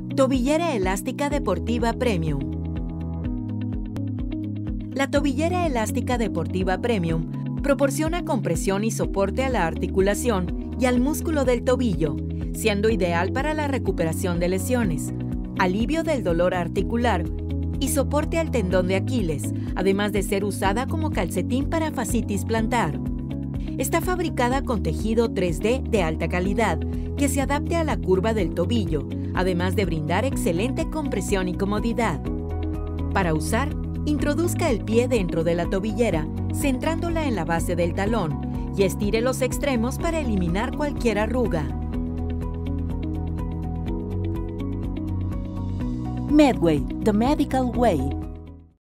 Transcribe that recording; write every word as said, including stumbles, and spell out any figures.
Tobillera elástica deportiva Premium. La tobillera elástica deportiva Premium proporciona compresión y soporte a la articulación y al músculo del tobillo, siendo ideal para la recuperación de lesiones, alivio del dolor articular y soporte al tendón de Aquiles, además de ser usada como calcetín para fascitis plantar. Está fabricada con tejido tres D de alta calidad que se adapte a la curva del tobillo, además de brindar excelente compresión y comodidad. Para usar, introduzca el pie dentro de la tobillera, centrándola en la base del talón, y estire los extremos para eliminar cualquier arruga. Medway, the medical way.